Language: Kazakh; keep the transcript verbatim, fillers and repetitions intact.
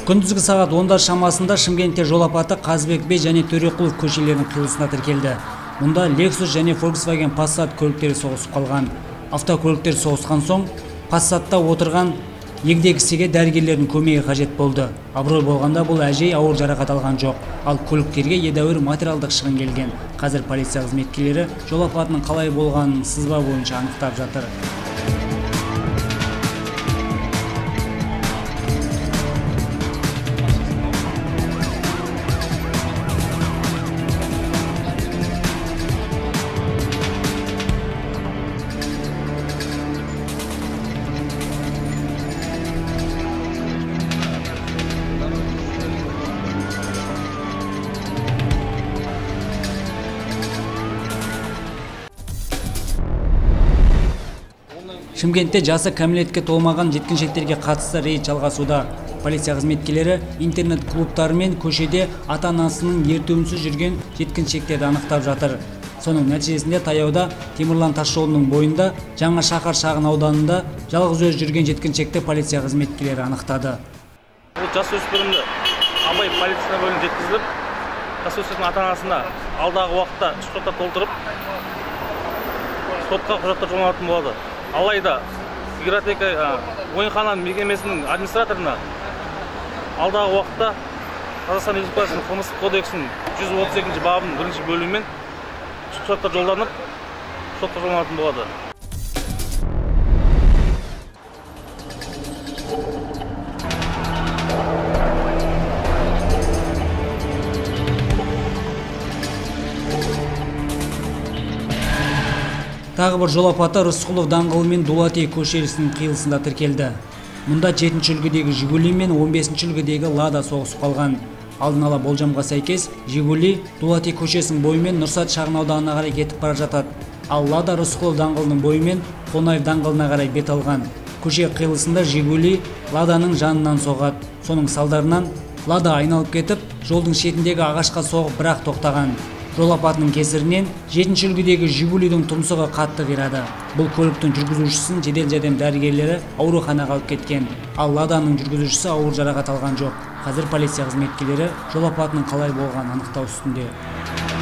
Күндүзгү саат ондар шамасында Шымкентте жол апаты Қазыбек би және Төреқұлов көшелерінің қиылысында тіркелді. Мұнда Lexus және Volkswagen Passat көліктері соғысып қалған. Автокөліктер соғысқан соң Passat'та отырған егде кісіге дәрігерлердің көмегі қажет болды. Абырой болғанда бұл әжей ауыр жарақат алған жоқ, ал көліктерге едәуір материалдық шығын келген. Қазір полиция қызметкерлері жол апатының қалай болғанын сызба бойынша анықтап жатыр. Шымкентте жасы кәмелетке толмаған жеткіншектерге қатысты рейд жалғасуда. Полиция қызметкерлері интернет клубтары мен көшеде ата-анасының ертуінсіз жүрген жеткіншектерді анықтап жатыр. Соның нәтижесінде таяуда Темірлан тасжолының бойында Жаңа Шақар шағын ауданында жалғыз өзі жүрген жеткіншекті полиция қызметкерлері анықтады. Бұл жасөспірімді абай полициясына бөлініп жеткізіліп, жасөспірімнің ата-анасына алдағы уақытта сотқа толтырып, сотқа құжаттар жолданатын болады. Алайда игротека ойынхананың мекемесінің администраторына алдағы уақытта Қазақстан Республикасының қылмыстық кодексінің жүз отыз екінші бабының бірінші бөлімімен сотқа жолданып, сотқа жолданатын болады. Тағы бір жол апаты Рысқұлов даңғылы мен Дулати көшесінің қиылысында тіркелді. Мұнда жетінші үлгідегі Жигули мен он бесінші үлгідегі Лада соғысып қалған. Алдын ала болжамға сәйкес, Жигули Дулати көшесінің бойымен Нұрсат шағын ауданына қарай кетіп бара жатады, ал Лада Рысқұлов даңғылының бойымен Қонаев даңғылына қарай бет алған. Көше қиылысында Жигули Ладаның жанынан соғады. Соның салдарынан Лада айналып кетіп, жолдың шетіндегі ағашқа соғып бірақ тоқтаған. Жол апатының кесірінен жетінші үлгідегі Жигулидің тұмсығы қатты қирады. Бұл көліктің жүргізушісін жедел жәрдем дәрігерлері ауруханаға алып кеткен. Ал Ладаның жүргізушісі ауыр жарақат алған жоқ. Қазір полиция қызметкерлері жол апатының қалай болғанын анықтау үстінде.